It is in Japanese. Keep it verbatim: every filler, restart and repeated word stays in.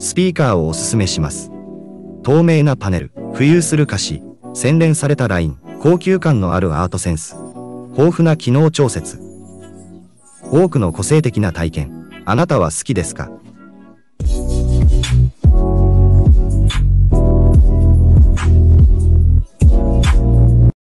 スピーカーをおすすめします。透明なパネル、浮遊する歌詞、洗練されたライン、高級感のあるアートセンス、豊富な機能調節。多くの個性的な体験。あなたは好きですか？